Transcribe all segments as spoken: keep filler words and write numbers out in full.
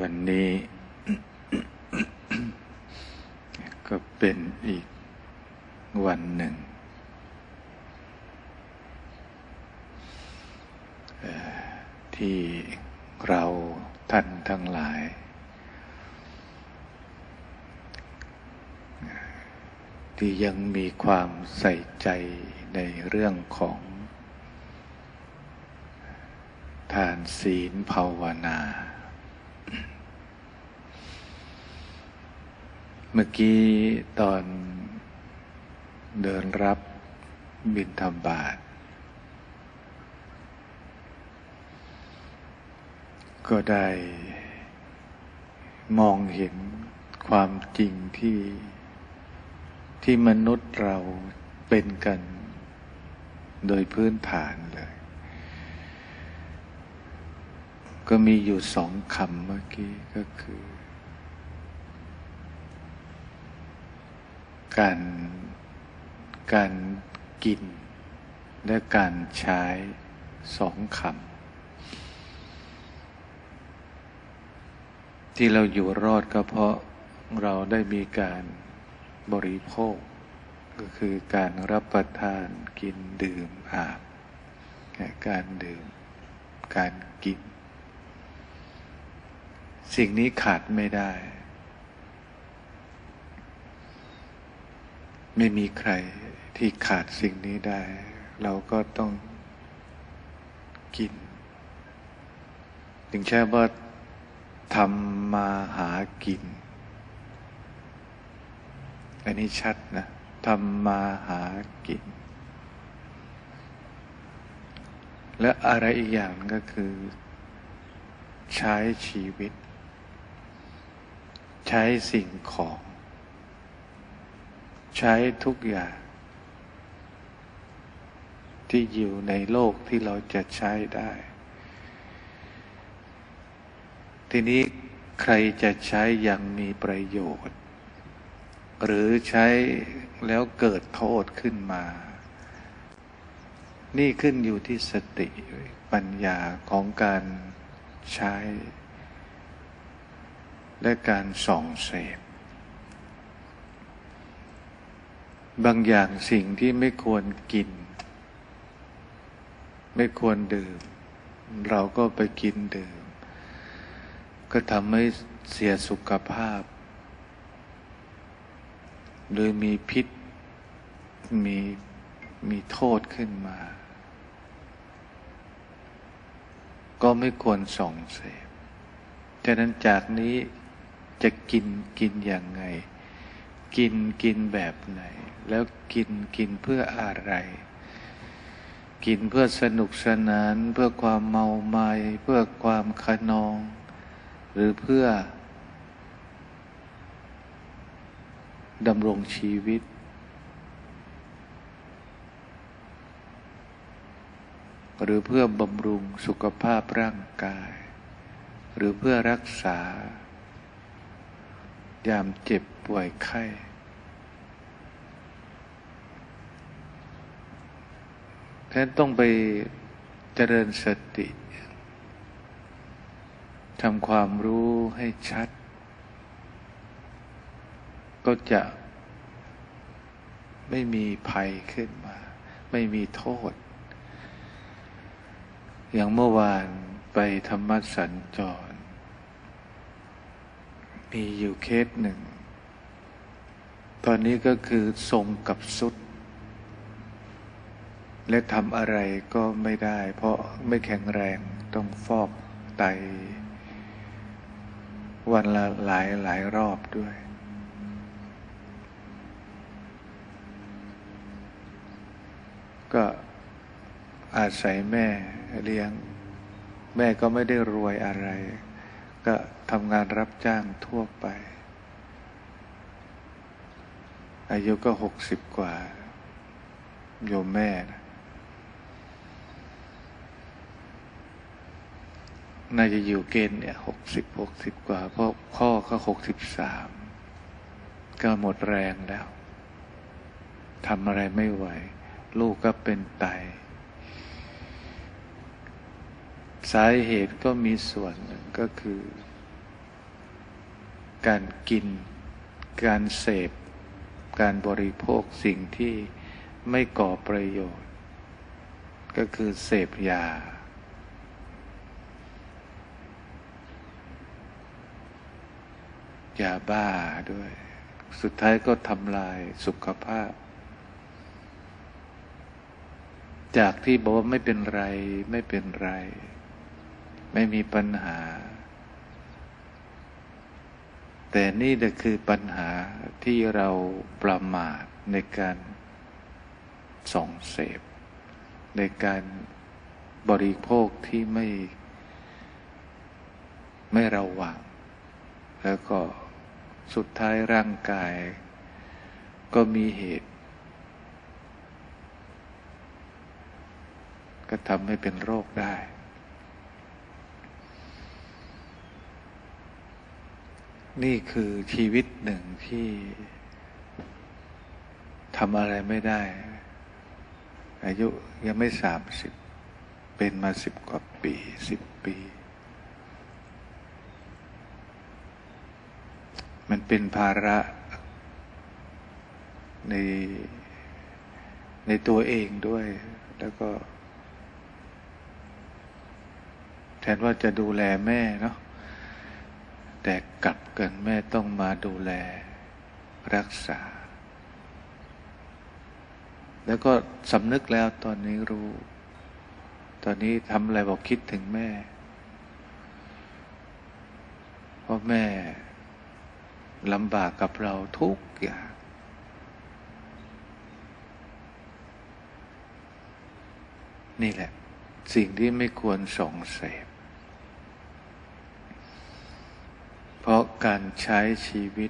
วันนี้ ก็เป็นอีกวันหนึ่งที่เราท่านทั้งหลายที่ยังมีความใส่ใจในเรื่องของทานศีลภาวนาเมื่อกี้ตอนเดินรับบิณฑบาตก็ได้มองเห็นความจริงที่ที่มนุษย์เราเป็นกันโดยพื้นฐานเลยก็มีอยู่สองคำเมื่อกี้ก็คือการการกินและการใช้สองคำที่เราอยู่รอดก็เพราะเราได้มีการบริโภคก็คือการรับประทานกินดื่มอาบการดื่มการกินสิ่งนี้ขาดไม่ได้ไม่มีใครที่ขาดสิ่งนี้ได้เราก็ต้องกินถึงใช่ว่าทำมาหากินอันนี้ชัดนะทำมาหากินและอะไรอีกอย่างก็คือใช้ชีวิตใช้สิ่งของใช้ทุกอย่างที่อยู่ในโลกที่เราจะใช้ได้ทีนี้ใครจะใช้อย่างมีประโยชน์หรือใช้แล้วเกิดโทษขึ้นมานี่ขึ้นอยู่ที่สติปัญญาของการใช้และการส่องเสพบางอย่างสิ่งที่ไม่ควรกินไม่ควรดื่มเราก็ไปกินดื่มก็ทำให้เสียสุขภาพหรือมีพิษมีมีโทษขึ้นมาก็ไม่ควรส่องเสพฉะนั้นจากนี้จะกินกินอย่างไงกินกินแบบไหนแล้วกินกินเพื่ออะไรกินเพื่อสนุกสนานเพื่อความเมาไม้เพื่อความคะนองหรือเพื่อดำรงชีวิตหรือเพื่อบำรุงสุขภาพร่างกายหรือเพื่อรักษายามเจ็บป่วยไข้ฉะนั้นต้องไปเจริญสติทำความรู้ให้ชัดก็จะไม่มีภัยขึ้นมาไม่มีโทษอย่างเมื่อวานไปธรรมสัญจรมีอยู่เคสหนึ่งตอนนี้ก็คือทรงกับสุดและทำอะไรก็ไม่ได้เพราะไม่แข็งแรงต้องฟอกไตวันละหลายหลายรอบด้วยก็อาศัยแม่เลี้ยงแม่ก็ไม่ได้รวยอะไรก็ทำงานรับจ้างทั่วไปอายุก็หกสิบกว่าโยมแม่นะน่าจะอยู่เกณฑ์เนี่ยหกสิบหกสิบกว่าเพราะพ่อก็หกสิบสามก็หมดแรงแล้วทำอะไรไม่ไหวลูกก็เป็นไต สาเหตุก็มีส่วนหนึ่งก็คือการกินการเสพการบริโภคสิ่งที่ไม่ก่อประโยชน์ก็คือเสพยายาบ้าด้วยสุดท้ายก็ทำลายสุขภาพจากที่บอกว่าไม่เป็นไรไม่เป็นไรไม่มีปัญหาแต่นี่แหละคือปัญหาที่เราประมาทในการส่องเสพในการบริโภคที่ไม่ไม่ระวังแล้วก็สุดท้ายร่างกายก็มีเหตุก็ทำให้เป็นโรคได้นี่คือชีวิตหนึ่งที่ทำอะไรไม่ได้อายุยังไม่สามสิบเป็นมาสิบกว่าปีสิบปีมันเป็นภาระในในตัวเองด้วยแล้วก็แทนว่าจะดูแลแม่เนาะแต่กลับกันแม่ต้องมาดูแลรักษาแล้วก็สำนึกแล้วตอนนี้รู้ตอนนี้ทำอะไรบอกคิดถึงแม่เพราะแม่ลำบากกับเราทุกอย่างนี่แหละสิ่งที่ไม่ควรส่องเสพเพราะการใช้ชีวิต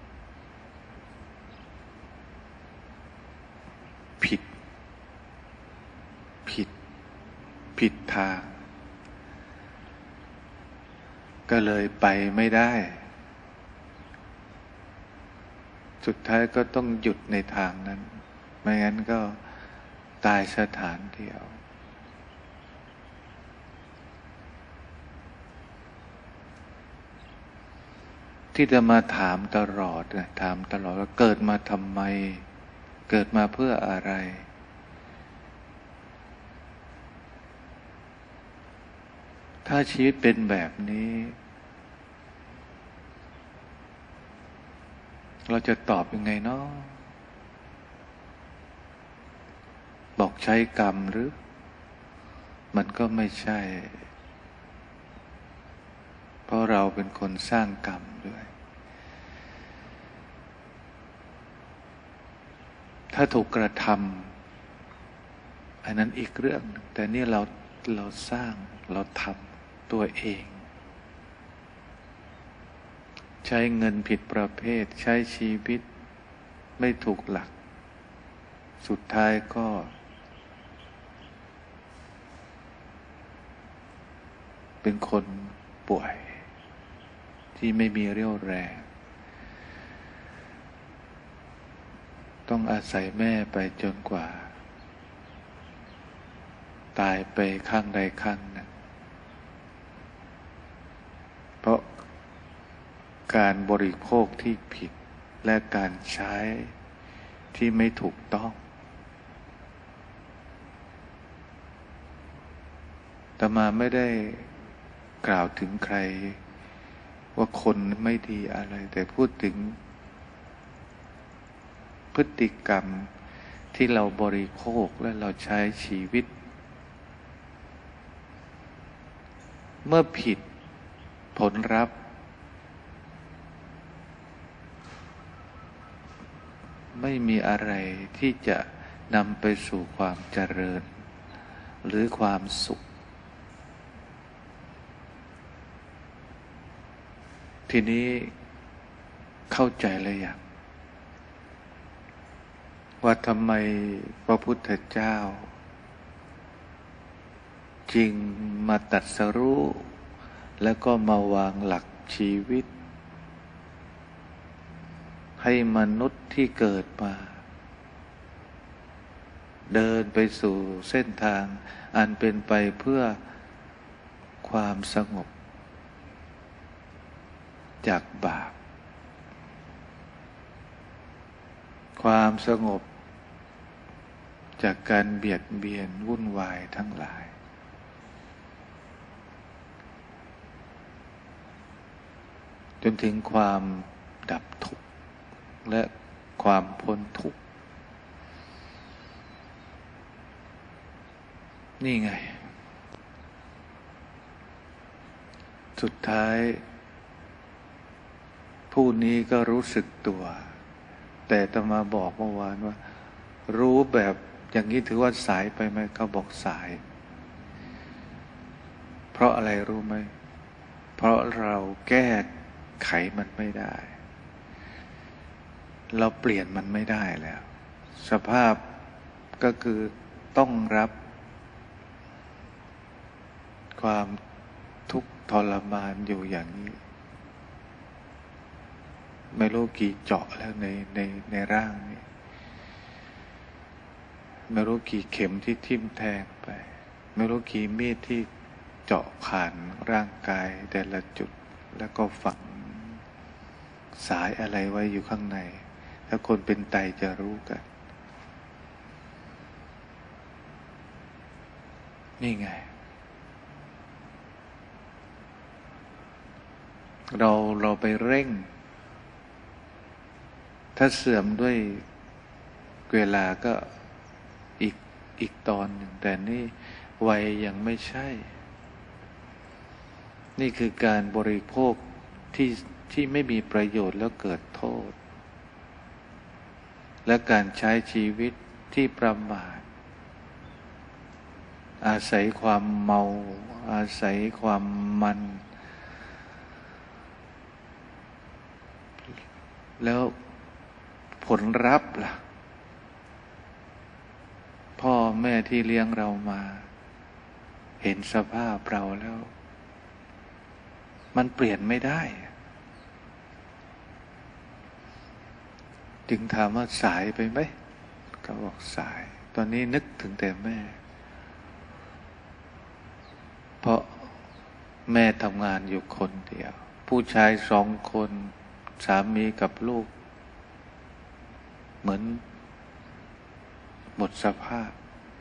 ผิดผิดผิดทางก็เลยไปไม่ได้สุดท้ายก็ต้องหยุดในทางนั้นไม่งั้นก็ตายสถานเดียวที่จะมาถามตลอดนะถามตลอดว่าเกิดมาทำไมเกิดมาเพื่ออะไรถ้าชีวิตเป็นแบบนี้เราจะตอบยังไงเนาะบอกใช้กรรมหรือมันก็ไม่ใช่เพราะเราเป็นคนสร้างกรรมด้วยถ้าถูกกระทำอันนั้นอีกเรื่องนึงแต่นี่เราเราสร้างเราทำตัวเองใช้เงินผิดประเภทใช้ชีวิตไม่ถูกหลักสุดท้ายก็เป็นคนป่วยที่ไม่มีเรี่ยวแรงต้องอาศัยแม่ไปจนกว่าตายไปข้างใดข้างหนึ่งเพราะการบริโภคที่ผิดและการใช้ที่ไม่ถูกต้องอาตมาไม่ได้กล่าวถึงใครว่าคนไม่ดีอะไรแต่พูดถึงพฤติกรรมที่เราบริโภคและเราใช้ชีวิตเมื่อผิดผลลัพธ์ไม่มีอะไรที่จะนำไปสู่ความเจริญหรือความสุขทีนี้เข้าใจเลยอย่างว่าทำไมพระพุทธเจ้าจึงมาตรัสรู้แล้วก็มาวางหลักชีวิตให้มนุษย์ที่เกิดมาเดินไปสู่เส้นทางอันเป็นไปเพื่อความสงบจากบาปความสงบจากการเบียดเบียนวุ่นวายทั้งหลายจนถึงความดับทุกข์และความพ้นทุกข์นี่ไงสุดท้ายผู้นี้ก็รู้สึกตัวแต่อาตมาบอกเมื่อวานว่ารู้แบบอย่างนี้ถือว่าสายไปไหมเขาบอกสายเพราะอะไรรู้ไหมเพราะเราแก้ไขมันไม่ได้เราเปลี่ยนมันไม่ได้แล้วสภาพก็คือต้องรับความทุกข์ทรมานอยู่อย่างนี้ไม่รู้กี่เจาะแล้วในในในร่างนี้ไม่รู้กี่เข็มที่ทิ่มแทงไปไม่รู้กี่มีดที่เจาะผ่านร่างกายแต่ละจุดแล้วก็ฝังสายอะไรไว้อยู่ข้างในถ้าคนเป็นไตจะรู้กันนี่ไงเราเราไปเร่งถ้าเสื่อมด้วยเวลาก็อีกอีกตอนหนึ่งแต่นี่วัยยังไม่ใช่นี่คือการบริโภคที่ที่ไม่มีประโยชน์แล้วเกิดโทษและการใช้ชีวิตที่ประมาทอาศัยความเมาอาศัยความมันแล้วผลลัพธ์ล่ะพ่อแม่ที่เลี้ยงเรามาเห็นสภาพเราแล้วมันเปลี่ยนไม่ได้จึงถามว่าสายไปไหมเขาบอกสายตอนนี้นึกถึงแต่แม่เพราะแม่ทำงานอยู่คนเดียวผู้ชายสองคนสามีกับลูกเหมือนหมดสภาพ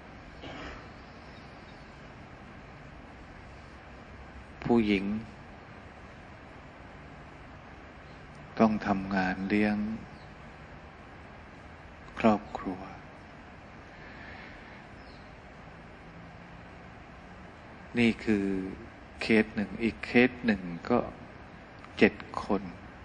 ผู้หญิงต้องทำงานเลี้ยงครอบครัวนี่คือเคสหนึ่งอีกเคสหนึ่งก็เจ็ดคน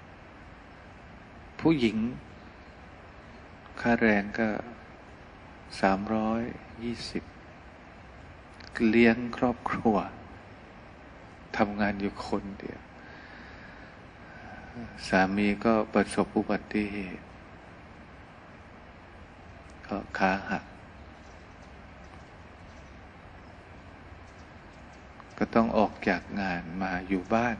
ผู้หญิงค่าแรงก็สามร้อยยี่สิบเลี้ยงครอบครัวทำงานอยู่คนเดียวสามีก็ประสบอุบัติเหตุก็ขาหักก็ต้องออกจากงานมาอยู่บ้าน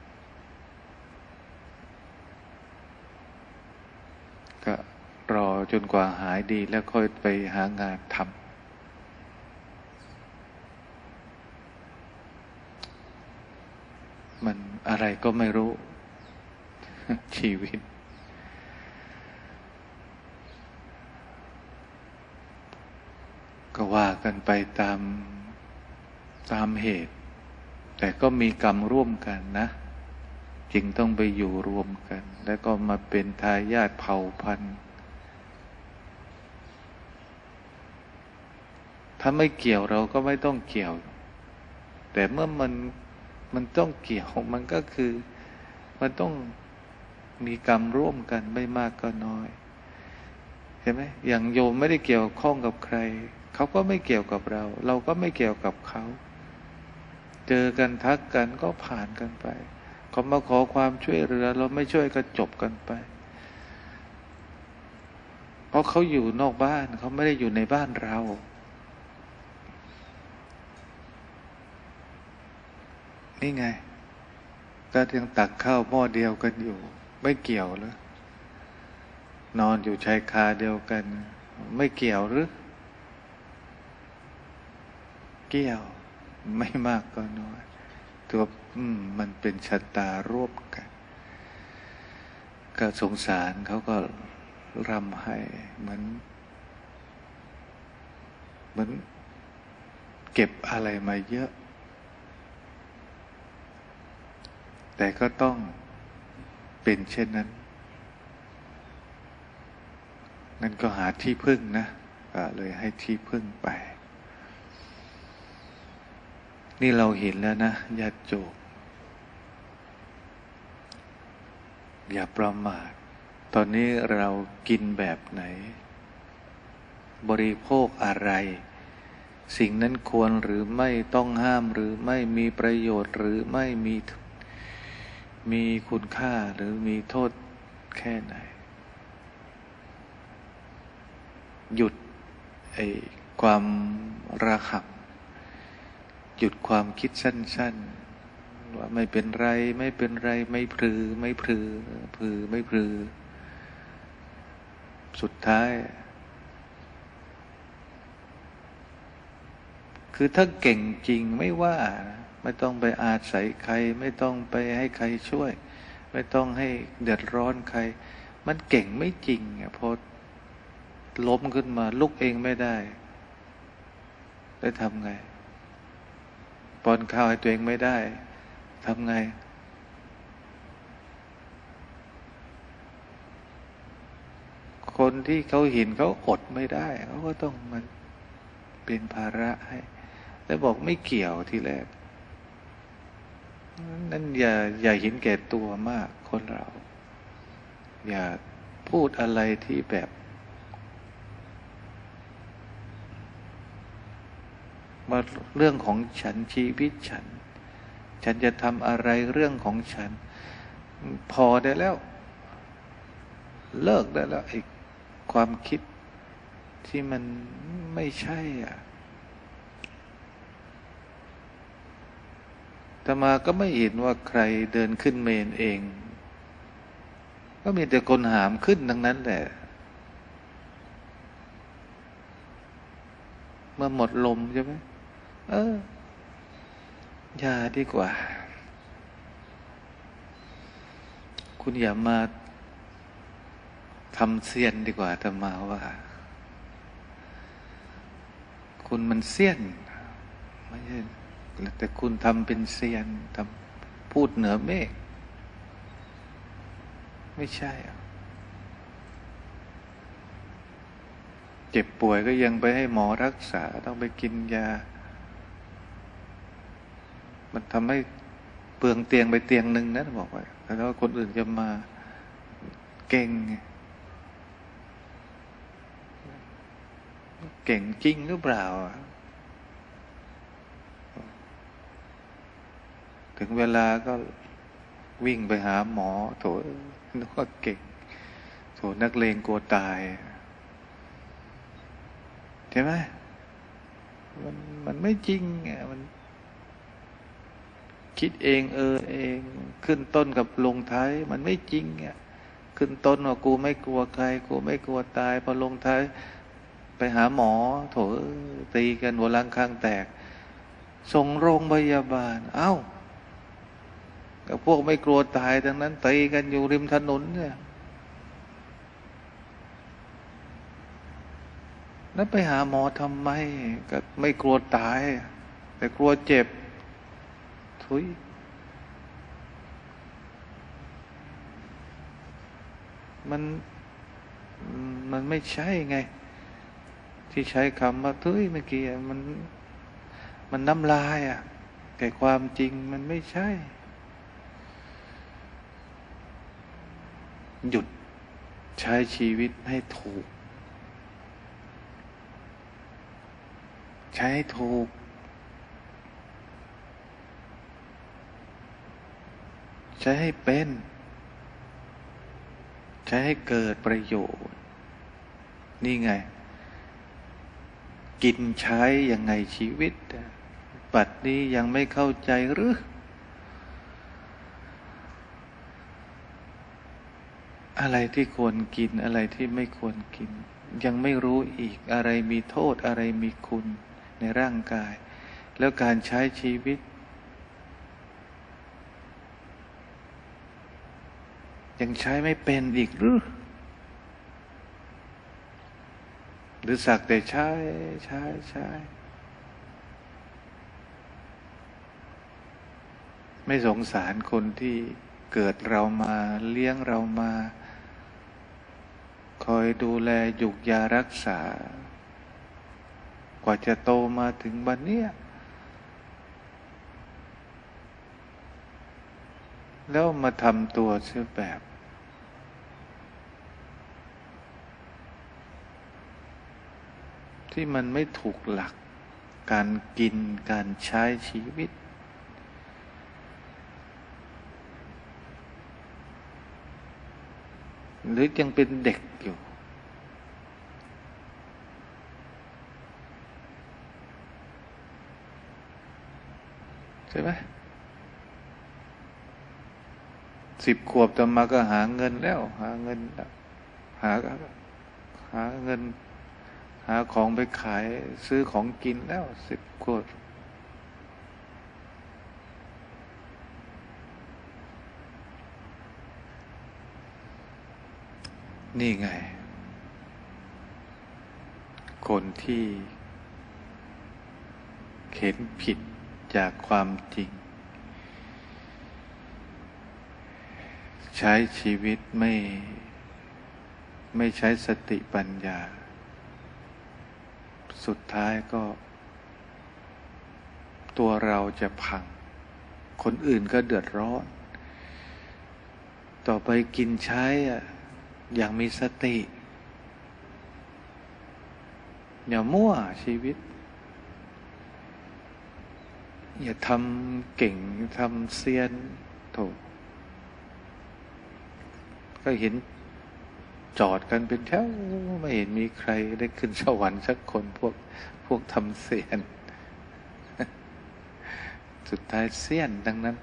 ก็รอจนกว่าหายดีแล้วค่อยไปหางานทำมันอะไรก็ไม่รู้ ชีวิตก็ว่ากันไปตามตามเหตุแต่ก็มีกรรมร่วมกันนะจึงต้องไปอยู่รวมกันแล้วก็มาเป็นทายาทเผ่าพันธุ์ถ้าไม่เกี่ยวเราก็ไม่ต้องเกี่ยวแต่เมื่อมันมันต้องเกี่ยวมันก็คือมันต้องมีกรรมร่วมกันไม่มากก็น้อยเห็นไหมอย่างโยมไม่ได้เกี่ยวข้องกับใครเขาก็ไม่เกี่ยวกับเราเราก็ไม่เกี่ยวกับเขาเจอกันทักกันก็ผ่านกันไปเขามาขอความช่วยเหลือเราไม่ช่วยก็จบกันไปเพราะเขาอยู่นอกบ้านเขาไม่ได้อยู่ในบ้านเรานี่ไงก็ยังตักข้าวหม้อเดียวกันอยู่ไม่เกี่ยวหรือนอนอยู่ชายคาเดียวกันไม่เกี่ยวหรือเกี่ยวไม่มากก็น้อยตัวอืมมันเป็นชะตาร่วมกันก็สงสารเขาก็ร่ำไห้เหมือนเหมือนเก็บอะไรมาเยอะแต่ก็ต้องเป็นเช่นนั้นนั่นก็หาที่พึ่งนะก็เลยให้ที่พึ่งไปนี่เราเห็นแล้วนะญาติโยมอย่าประมาทตอนนี้เรากินแบบไหนบริโภคอะไรสิ่งนั้นควรหรือไม่ต้องห้ามหรือไม่มีประโยชน์หรือไม่มีมีคุณค่าหรือมีโทษแค่ไหนหยุดไอ้ความระหับหยุดความคิดสั้นๆว่าไม่เป็นไรไม่เป็นไรไม่พลือไม่พลือพลือไม่พลือสุดท้ายคือถ้าเก่งจริงไม่ว่าไม่ต้องไปอาศัยใครไม่ต้องไปให้ใครช่วยไม่ต้องให้เดือดร้อนใครมันเก่งไม่จริงอ่ะพอล้มขึ้นมาลุกเองไม่ได้ได้ทำไงป้อนข้าวให้ตัวเองไม่ได้ทำไงคนที่เขาเห็นเขาอดไม่ได้เขาก็ต้องมันเป็นภาระให้แล้วบอกไม่เกี่ยวทีแรกนั่นอย่าอย่าเห็นแก่ตัวมากคนเราอย่าพูดอะไรที่แบบว่าเรื่องของฉันชีวิตฉันฉันจะทำอะไรเรื่องของฉันพอได้แล้วเลิกได้แล้วไอ้ความคิดที่มันไม่ใช่อ่ะอาตมาก็ไม่เห็นว่าใครเดินขึ้นเมนเองก็มีแต่คนหามขึ้นทั้งนั้นแหละเมื่อหมดลมใช่ไหมเอออย่าดีกว่าคุณอย่ามาทำเซียนดีกว่าอาตมาว่าคุณมันเซียนไม่ใช่แต่คุณทำเป็นเซียนทำพูดเหนือเมฆไม่ใช่เจ็บป่วยก็ยังไปให้หมอรักษาต้องไปกินยามันทำให้เปลืองเตียงไปเตียงหนึ่งนะบอกไว้แล้วคนอื่นจะมาเก่งเก่งจริงหรือเปล่าถึงเวลาก็วิ่งไปหาหมอโถนึกว่าเก่งโถนักเลงกลัวตายใช่ไหมมันมันไม่จริงอ่ะมันคิดเองเออเองขึ้นต้นกับลงท้ายมันไม่จริงอ่ะขึ้นต้นว่ากูไม่กลัวใครกูไม่กลัวตายพอลงท้ายไปหาหมอโถตีกันหัวล้างข้างแตกส่งโรงพยาบาลเอ้ากับพวกไม่กลัวตายทั้งนั้นตีกันอยู่ริมถนนเนี่ยแล้วไปหาหมอทำไมก็ไม่กลัวตายแต่กลัวเจ็บทุยมันมันไม่ใช่ไงที่ใช้คำว่าทุยเมื่อกี้มันมันน้ำลายอ่ะแต่ความจริงมันไม่ใช่หยุดใช้ชีวิตให้ถูกใช้ให้ถูกใช้ให้เป็นใช้ให้เกิดประโยชน์นี่ไงกินใช้ยังไงชีวิตปัจจุบันนี้ยังไม่เข้าใจหรืออะไรที่ควรกินอะไรที่ไม่ควรกินยังไม่รู้อีกอะไรมีโทษอะไรมีคุณในร่างกายแล้วการใช้ชีวิตยังใช้ไม่เป็นอีกหรือหรือสักแต่ใช้ใช้ใช้ไม่สงสารคนที่เกิดเรามาเลี้ยงเรามาคอยดูแลหยุกยารักษากว่าจะโตมาถึงวันเนี้ยแล้วมาทำตัวเสียแบบที่มันไม่ถูกหลักการกินการใช้ชีวิตหรือยังเป็นเด็กอยู่ใช่ไหมสิบขวบต่อมาก็หาเงินแล้วหาเงินหาหาเงินหาของไปขายซื้อของกินแล้วสิบขวบนี่ไงคนที่เห็นผิดจากความจริงใช้ชีวิตไม่ไม่ใช้สติปัญญาสุดท้ายก็ตัวเราจะพังคนอื่นก็เดือดร้อนต่อไปกินใช้อะอย่างมีสติอย่ามั่วชีวิตอย่าทำเก่งทำเซียนโถก็เห็นจอดกันเป็นแถวไม่เห็นมีใครได้ขึ้นสวรรค์สักคนพวกพวกทำเซียนสุดท้ายเซียนดังนั้น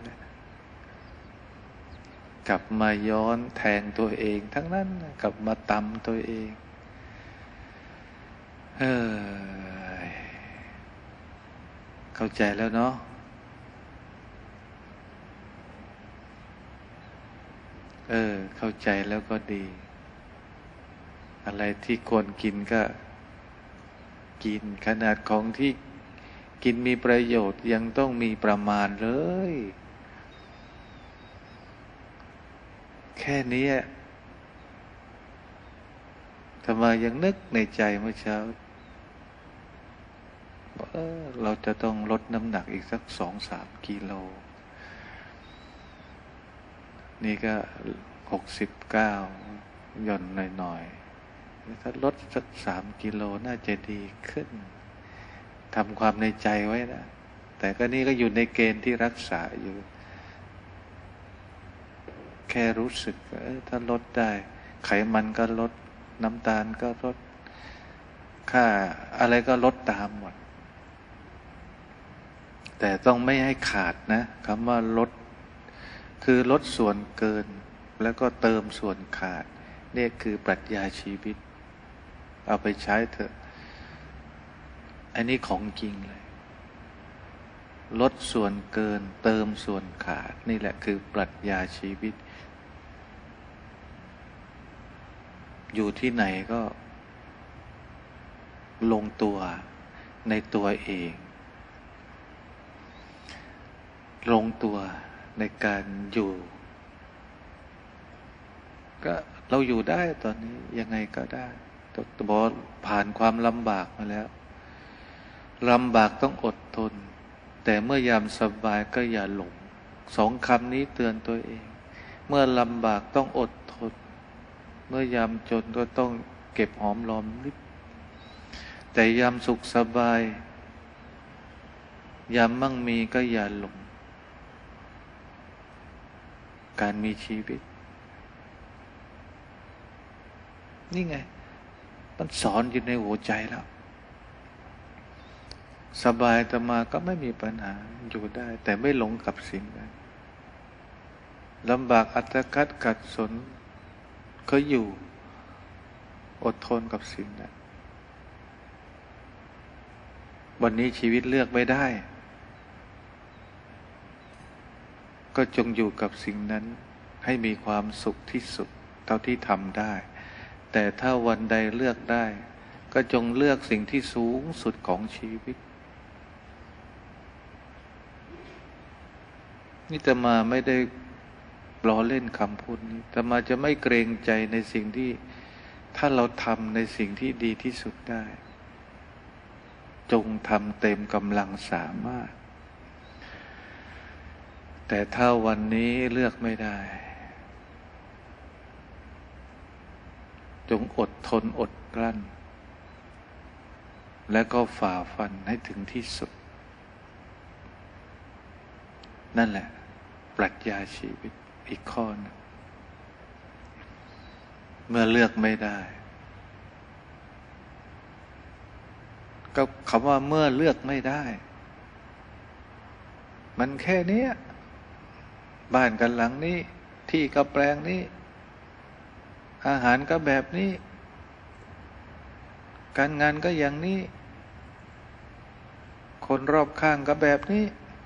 กลับมาย้อนแทงตัวเองทั้งนั้นกลับมาตำตัวเองเออเข้าใจแล้วเนาะเออเข้าใจแล้วก็ดีอะไรที่ควรกินก็กินขนาดของที่กินมีประโยชน์ยังต้องมีประมาณเลยแค่นี้ทำไมยังนึกในใจเมื่อเช้าว่าเออเราจะต้องลดน้ำหนักอีกสักสองสามกิโลนี่ก็หกสิบเก้าหย่อนหน่อยๆถ้าลดสักสามกิโลน่าจะดีขึ้นทำความในใจไว้นะแต่ก็นี่ก็อยู่ในเกณฑ์ที่รักษาอยู่แค่รู้สึกเออถ้าลดได้ไขมันก็ลดน้ำตาลก็ลดค่าอะไรก็ลดตามหมดแต่ต้องไม่ให้ขาดนะคำว่าลดคือลดส่วนเกินแล้วก็เติมส่วนขาดนี่คือปรัชญาชีวิตเอาไปใช้เถอะอันนี้ของจริงเลยลดส่วนเกินเติมส่วนขาดนี่แหละคือปรัชญาชีวิตอยู่ที่ไหนก็ลงตัวในตัวเองลงตัวในการอยู่ก็เราอยู่ได้ตอนนี้ยังไงก็ได้แต่บอกผ่านความลำบากมาแล้วลำบากต้องอดทนแต่เมื่อยามสบายก็อย่าหลงสองคำนี้เตือนตัวเองเมื่อลำบากต้องอดทนเมื่อยามจนก็ต้องเก็บหอมรอมริบแต่ยามสุขสบายยามมั่งมีก็อย่าหลงการมีชีวิตนี่ไงมันสอนอยู่ในหัวใจแล้วสบายแต่มาก็ไม่มีปัญหาอยู่ได้แต่ไม่หลงกับสิ่งนั้นลำบากอัตคัดขัดสนก็อยู่อดทนกับสิ่งนั้นวันนี้ชีวิตเลือกไม่ได้ก็จงอยู่กับสิ่งนั้นให้มีความสุขที่สุดเท่าที่ทำได้แต่ถ้าวันใดเลือกได้ก็จงเลือกสิ่งที่สูงสุดของชีวิตนี่อาตมาไม่ได้ล้อเล่นคำพูดนี้อาตมาจะไม่เกรงใจในสิ่งที่ถ้าเราทำในสิ่งที่ดีที่สุดได้จงทำเต็มกำลังสามารถแต่ถ้าวันนี้เลือกไม่ได้จงอดทนอดกลั้นและก็ฝ่าฟันให้ถึงที่สุดนั่นแหละปรัชญาชีวิตอีกข้อนึงเมื่อเลือกไม่ได้ก็คำว่าเมื่อเลือกไม่ได้มันแค่นี้บ้านกันหลังนี้ที่ก็แปลงนี้อาหารก็แบบนี้การงานก็อย่างนี้คนรอบข้างก็แบบนี้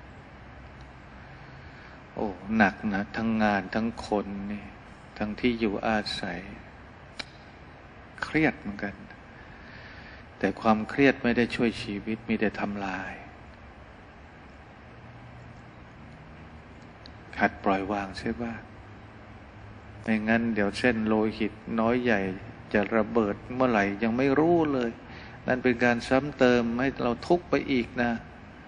โอ้หนักนะทั้งงานทั้งคนนี่ทั้งที่อยู่อาศัยเครียดเหมือนกันแต่ความเครียดไม่ได้ช่วยชีวิตมีแต่ทำลายหัดปล่อยวางใช่ป่ะไม่งั้นเดี๋ยวเส้นโลหิตน้อยใหญ่จะระเบิดเมื่อไหร่ยังไม่รู้เลยนั่นเป็นการซ้ำเติมให้เราทุกข์ไปอีกนะ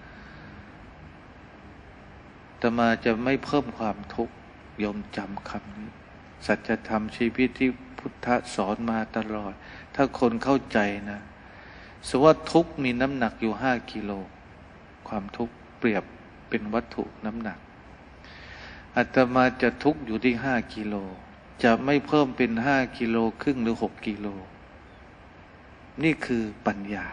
อาตมาจะไม่เพิ่มความทุกข์โยมจำคำนี้สัจธรรมชีวิตที่พุทธสอนมาตลอดถ้าคนเข้าใจนะสมมติว่าทุกข์มีน้ำหนักอยู่ห้ากิโลความทุกข์เปรียบเป็นวัตถุน้ำหนักอาตมาจะทุกข์อยู่ที่ห้ากิโลจะไม่เพิ่มเป็นห้ากิโลครึ่งหรือหกกิโลนี่คือปัญญา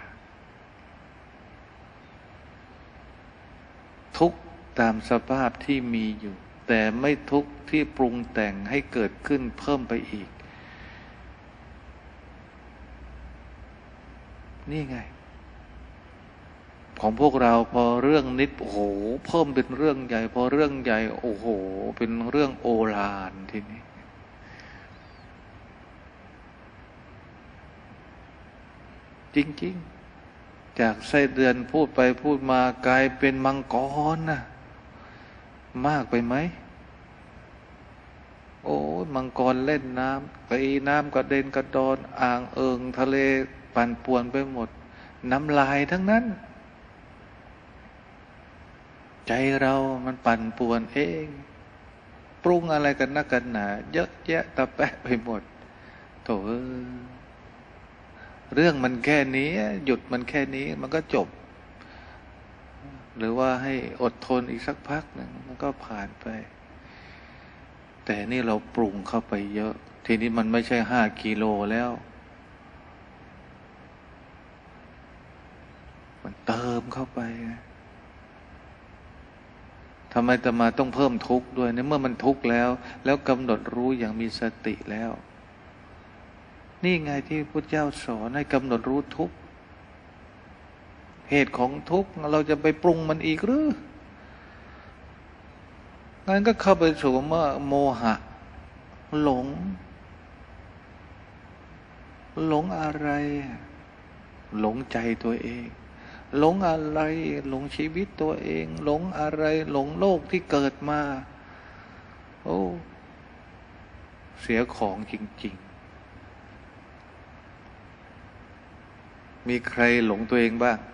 ทุกข์ตามสภาพที่มีอยู่แต่ไม่ทุกข์ที่ปรุงแต่งให้เกิดขึ้นเพิ่มไปอีกนี่ไงของพวกเราพอเรื่องนิดโอ้โหเพิ่มเป็นเรื่องใหญ่พอเรื่องใหญ่โอ้โหเป็นเรื่องโอฬารทีนี้จริงๆจากไส้เดือนพูดไปพูดมากลายเป็นมังกรนะมากไปไหมโอ้มังกรเล่นน้ำตีน้ำกระเด็นกระดอนอ่างเอิงทะเลปั่นป่วนไปหมดน้ำลายทั้งนั้นใจเรามันปั่นป่วนเองปรุงอะไรกันนักกันหนาเยอะแยะตะแปะไปหมดโถเรื่องมันแค่นี้หยุดมันแค่นี้มันก็จบหรือว่าให้อดทนอีกสักพักหนึ่งมันก็ผ่านไปแต่นี่เราปรุงเข้าไปเยอะทีนี้มันไม่ใช่ห้ากิโลแล้วมันเติมเข้าไปทำไมอาตมาต้องเพิ่มทุกข์ด้วยเนี่ยเมื่อมันทุกข์แล้วแล้วกำหนดรู้อย่างมีสติแล้วนี่ไงที่พุทธเจ้าสอนให้กำหนดรู้ทุกข์เหตุของทุกข์เราจะไปปรุงมันอีกหรืองั้นก็เข้าไปสู่ว่าโมหะหลงหลงอะไรหลงใจตัวเองหลงอะไรหลงชีวิตตัวเองหลงอะไรหลงโลกที่เกิดมาโอ้เสียของจริงๆมีใครหลงตัวเองบ้าง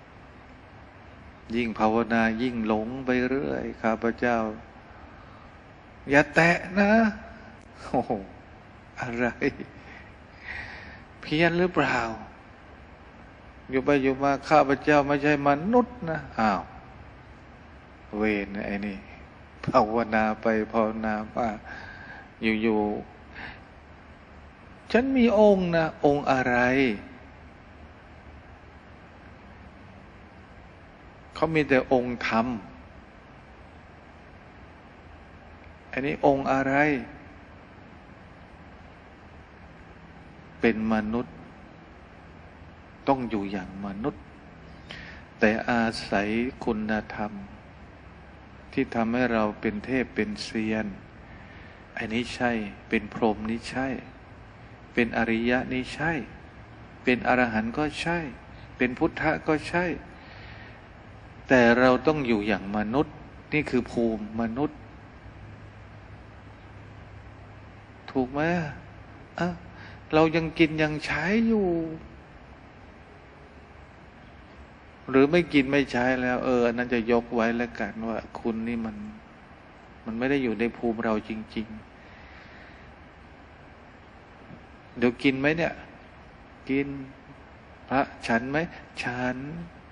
ยิ่งภาวนายิ่งหลงไปเรื่อยข้าพเจ้าอย่าแตะนะโอ้โหอะไรเพี้ยนหรือเปล่าอยู่ไปอยู่มาข้าพเจ้าไม่ใช่มนุษย์นะอ้าวเวรไอ้นี่ภาวนาไปภาวนาว่าอยู่ๆฉันมีองค์นะองค์อะไรเขามีแต่องค์ธรรมอันนี้องค์อะไรเป็นมนุษย์ต้องอยู่อย่างมนุษย์แต่อาศัยคุณธรรมที่ทำให้เราเป็นเทพเป็นเซียนอันนี้ใช่เป็นพรหมนี่ใช่เป็นอริยะนี่ใช่เป็นอรหันต์ก็ใช่เป็นพุทธะก็ใช่แต่เราต้องอยู่อย่างมนุษย์นี่คือภูมิมนุษย์ถูกไหมอ่ะเรายังกินยังใช้อยู่หรือไม่กินไม่ใช้แล้วเอออันนั้นจะยกไว้แล้วกันว่าคุณนี่มันมันไม่ได้อยู่ในภูมิเราจริงๆเดี๋ยวกินไหมเนี่ยกินพระฉันไหมฉัน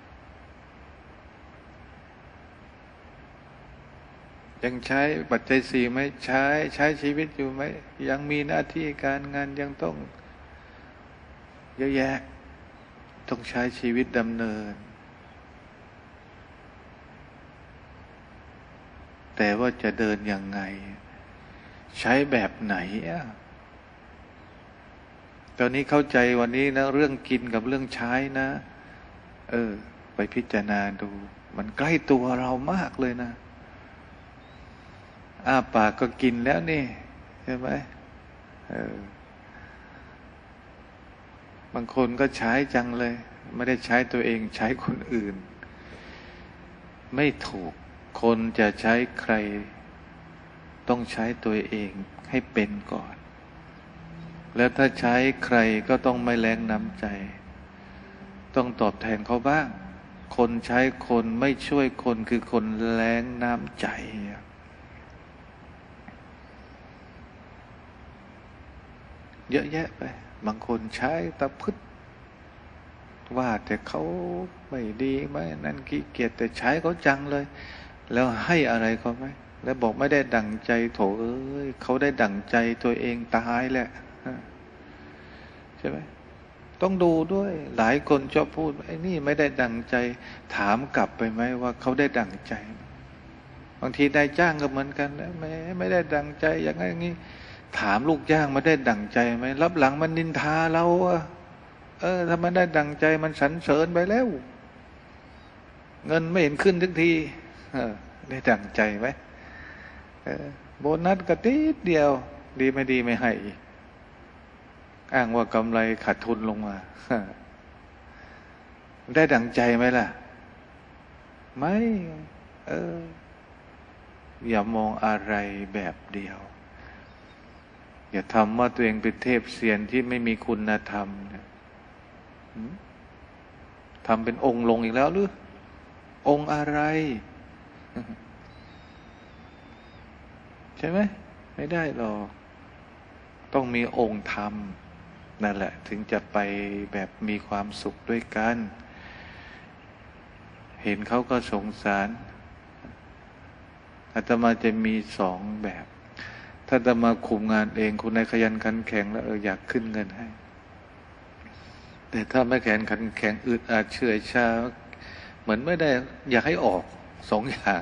ยังใช้ปัจจัยสี่ไหมใช้ใช้ชีวิตอยู่ไหมยังมีหน้าที่การงานยังต้องเยอะแยะต้องใช้ชีวิตดำเนินแต่ว่าจะเดินยังไงใช้แบบไหนอ่ะตอนนี้เข้าใจวันนี้นะเรื่องกินกับเรื่องใช้นะเออไปพิจารณาดูมันใกล้ตัวเรามากเลยนะอ้าปากก็กินแล้วนี่ใช่ไหมเออบางคนก็ใช้จังเลยไม่ได้ใช้ตัวเองใช้คนอื่นไม่ถูกคนจะใช้ใครต้องใช้ตัวเองให้เป็นก่อนแล้วถ้าใช้ใครก็ต้องไม่แรงน้ำใจต้องตอบแทนเขาบ้างคนใช้คนไม่ช่วยคนคือคนแรงน้ำใจเยอะแยะไปบางคนใช้ตะพึดว่าแต่เขาไม่ดีไหมนั่นขี้เกียจแต่ใช้เขาจังเลยแล้วให้อะไรเขาไหมแล้วบอกไม่ได้ดั่งใจโถเอ้ยเขาได้ดั่งใจตัวเองตายแหละใช่ไหมต้องดูด้วยหลายคนชอบพูดไอ้นี่ไม่ได้ดั่งใจถามกลับไปไหมว่าเขาได้ดั่งใจบางทีนายจ้างก็เหมือนกันนะไม่ไม่ได้ดั่งใจอย่างนั้นอย่างนี้ถามลูกจ้างมาได้ดั่งใจไหมรับหลังมันนินทาเราอะเออถ้ามันได้ดั่งใจมันสรรเสริญไปแล้วเงินไม่เห็นขึ้นทุกทีเออได้ดั่งใจไหมเออโบนัสก็ติดเดียวดีไม่ดีไม่ให้อ้างว่ากำไรขาดทุนลงมาได้ดั่งใจไหมล่ะไม่เอออย่ามองอะไรแบบเดียวอย่าทำว่าตัวเองเป็นเทพเซียนที่ไม่มีคุณธรรมทำเป็นองค์ลงอีกแล้วหรือองค์อะไรใช่ไหมไม่ได้หรอกต้องมีองค์ธรรมนั่นแหละถึงจะไปแบบมีความสุขด้วยกันเห็นเขาก็สงสารอาตมาจะมีสองแบบถ้าอาตมาคุมงานเองคุณนายขยันขันแข็งแล้วเอออยากขึ้นเงินให้แต่ถ้าไม่แข็งขันแข็งอึดอัดเฉื่อยชาเหมือนไม่ได้อยากให้ออกสองอย่าง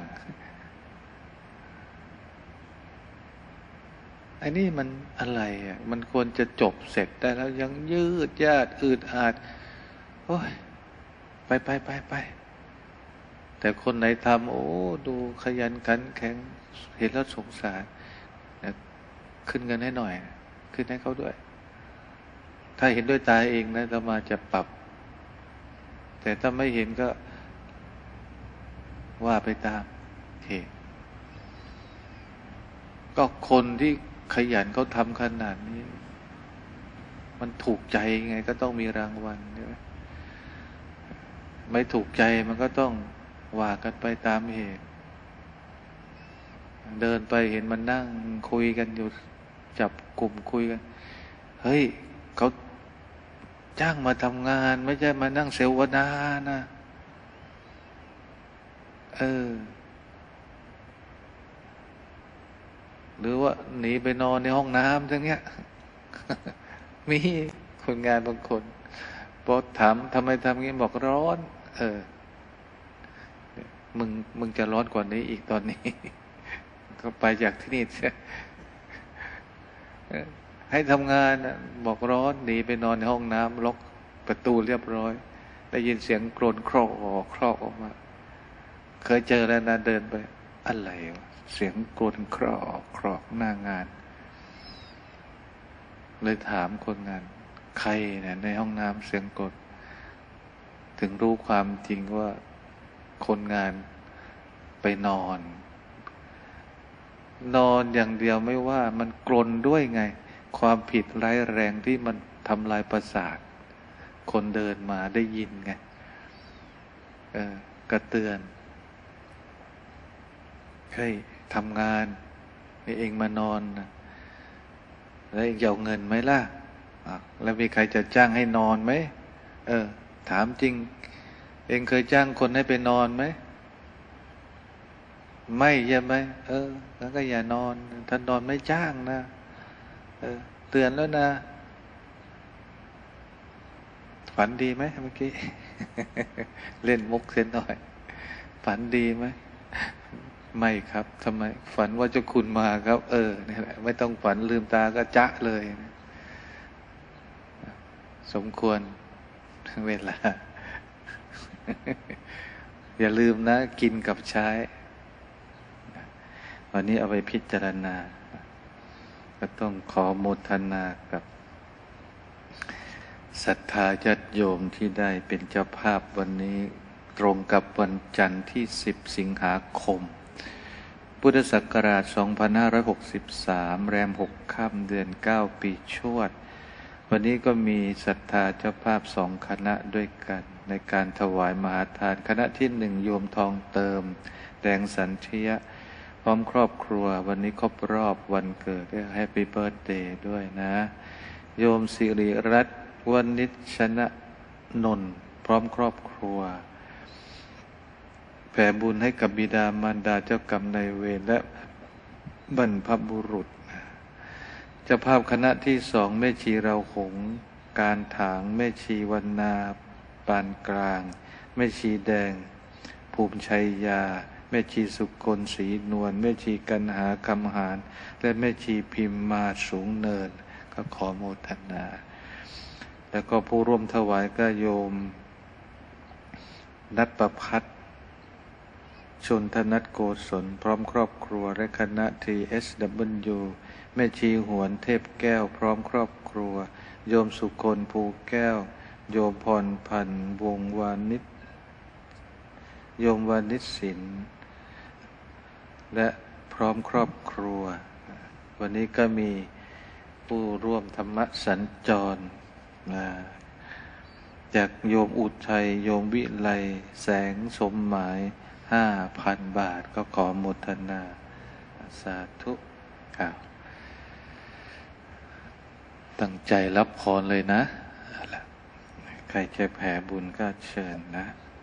ไอ้นี่มันอะไรอ่ะมันควรจะจบเสร็จได้แล้วยังยืดยาดอึดอัดโอ้ยไปไปไปไปแต่คนไหนทำโอ้ดูขยันขันแข็งเห็นแล้วสงสารขึ้นเงินให้หน่อยขึ้นให้เขาด้วยถ้าเห็นด้วยตาเองนะอาตมาจะปรับแต่ถ้าไม่เห็นก็ว่าไปตามเหตุก็คนที่ขยันเขาทำขนาดนี้มันถูกใจไงก็ต้องมีรางวัลใช่ไหมไม่ถูกใจมันก็ต้องว่ากันไปตามเหตุเดินไปเห็นมันนั่งคุยกันอยู่จับกลุ่มคุยกันเฮ้ยเขาจ้างมาทำงานไม่ใช่มานั่งเสวนานะเออหรือว่าหนีไปนอนในห้องน้ำทั้งเนี้ยมีคนงานบางคนพอถามทำไมทำงี้บอกร้อนเออมึงมึงจะร้อนกว่านี้อีกตอนนี้ก็ไปจากที่นี่ให้ทำงานบอกร้อนหนีไปนอนในห้องน้ำล็อกประตูเรียบร้อยได้ยินเสียงโกรนครอกออกครอกออกมาเคยเจอแล้วนะเดินไปอะไรวะเสียงโกรนครอกครอกหน้างานเลยถามคนงานใครเนี่ยในห้องน้ำเสียงกรนถึงรู้ความจริงว่าคนงานไปนอน นอนอย่างเดียวไม่ว่ามันกรนด้วยไงความผิดร้ายแรงที่มันทำลายประสาทคนเดินมาได้ยินไงเออกระเตือนเฮ้ยทำงานนี่เองมานอนนะแล้วเองจะเอาเงินไหมล่ะแล้วมีใครจะจ้างให้นอนไหมเออถามจริงเองเคยจ้างคนให้ไปนอนไหมไม่ใช่ไหมเออแล้วก็อย่านอนถ้านอนไม่จ้างนะเออเตือนแล้วนะฝันดีไหมเมื่อกี้ เล่นมุกเส้นหน่อยฝันดีไหมไม่ครับทำไมฝันว่าเจ้าคุณมาครับเออนี่แหละไม่ต้องฝันลืมตาก็จ๊ะเลยนะสมควรเวลา อย่าลืมนะกินกับใช้วันนี้เอาไปพิจารณาก็ต้องขอโมทนากับศรัทธาญาติโยมที่ได้เป็นเจ้าภาพวันนี้ตรงกับวันจันทร์ที่สิบสิงหาคมพุทธศักราชสองพันห้าร้อยหกสิบสามแรมหกค่ำเดือนเก้าปีชวดวันนี้ก็มีศรัทธาเจ้าภาพสองคณะด้วยกันในการถวายมหาทานคณะที่หนึ่งโยมทองเติมแดงสันเทียพร้อมครอบครัววันนี้ครบรอบวันเกิดแฮปปี้เบิร์ธเดย์ด้วยนะโยมสิริรัตน์วณิชชนะนนท์พร้อมครอบครัวแผ่บุญให้กับบิดามารดาเจ้ากรรมนายเวรและบรรพบุรุษเจ้าภาพคณะที่สองแม่ชีเราหงการถางแม่ชีวรรณาปานกลางแม่ชีแดงภูมิชัยยาแม่ชีสุกลศรีนวลแม่ชีกันหาคำหารและแม่ชีพิมมาสูงเนินก็ขอโมทนาแล้วก็ผู้ร่วมถวายก็โยมนัทประพัฒน์ชนธนัทโกศลพร้อมครอบครัวและคณะ ที เอส ดับเบิลยู แม่ชีหวนเทพแก้วพร้อมครอบครัวโยมสุคนภูแก้วโยมพรพันธ์วงวานิชโยมวานิชศิลป์และพร้อมครอบครัววันนี้ก็มีผู้ร่วมธรรมสัญจรจากโยมอุทัยโยมวิไลแสงสมหมายห้าพันบาทก็ขอโมทนาสาธุครับตั้งใจรับพรเลยนะใครจะแผ่บุญก็เชิญนะ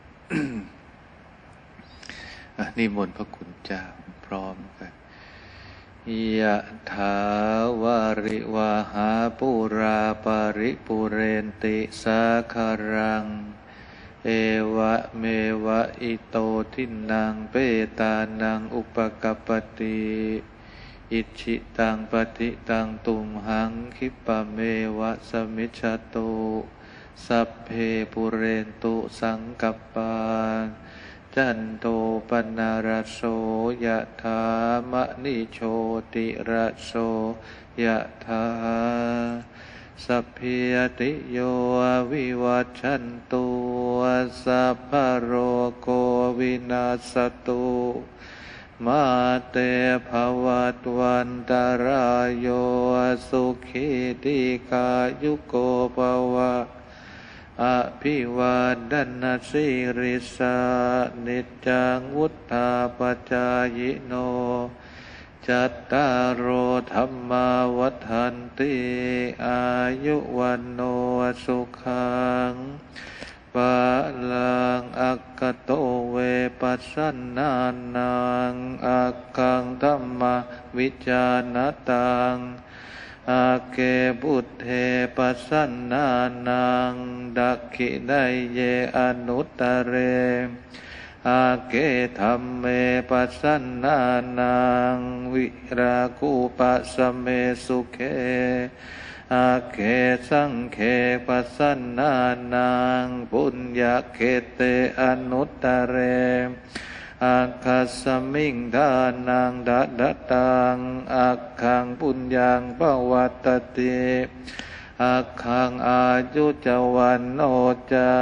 นิมนต์พระคุณเจ้าพร้อมกันยะถาวาริวาหาปุราปาริปุเรนติสาคารังเอวะเมวะอิโตทินังเปตานังอุปกปปติอิชิตังปฏิตังตุมหังคิปะเมวะสมิจฉโตสัพเพปุเรนตุสังกัปปาจันโทปนาราโสยะถามะนิโชติราโสยะถาสัพพิยติโยวิวัชชันตุสัพพะโรโควินาศตุมาเตภวัตวันตรายโยสุขีติกายุโกภวะอภิวาทนาสิริสานิจจังวุฒาปจายโนจัตตารโอธรรมาวัฏันติอายุวันโนสุขังปะลังอักขโตเวปัสสนานังอักขังธัมมาวิจานตังอาเกบุตเทปัสสนานังดักขิได้เยอนุตตะเรอาเกธัมเมปัสสนานังวิราคูปัสสเมสุเขอาเกสังเขปัสสนานังปุญญเขเตอนุตตะเรอาคัสสมิงทานังดัดตังอาคังปุญญังปวัตติออาคังอายุจวันโนจา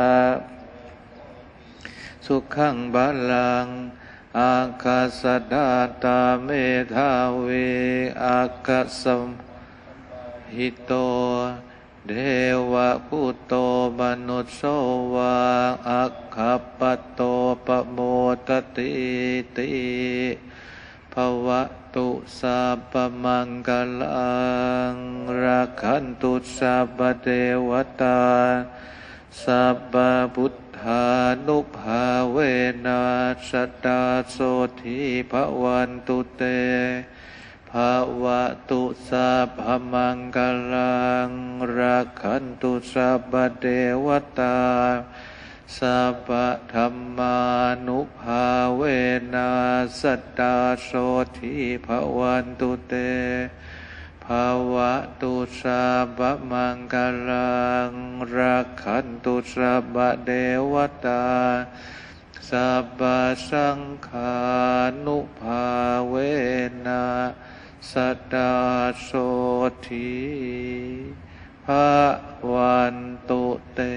สุขังบาลังอาคาสดาตาเมธาเวอาคาสมหิโตเทวะพุตโตมนุสโสวาอัคคปโตปโมตติติภวตุสัพพมังคลังรักขันตุสัพพเทวตาสัพพพุทธานุภาเวนัสสตาโสทิภวันตุเตภวตุสัพพมังคลังรักขันตุสัพพเทวตาสัพพธัมมานุภาเวนัสสตาโสทิภวันตุเตภวตุสัพพมังคลังรักขันตุสัพพเทวตาสัพพสังฆานุภาเวนัสสตาโสทิภวันตุเต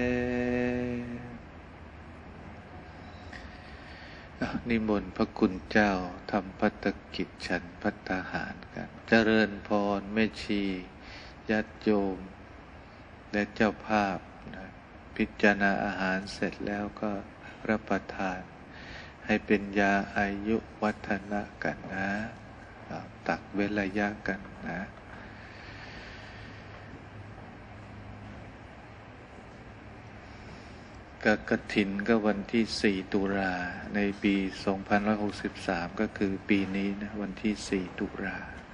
นิมนต์พระคุณเจ้าทำภัตตกิจฉันภัตตาหารกันเจริญพรแม่ชีญาติโยมและเจ้าภาพนะพิจารณาอาหารเสร็จแล้วก็รับประทานให้เป็นยาอายุวัฒนะกันนะตักเว้นระยะกันนะกฐินก็วันที่สี่ตุลาในปีสองพันห้าร้อยหกสิบสามก็คือปีนี้นะวันที่สี่ตุลา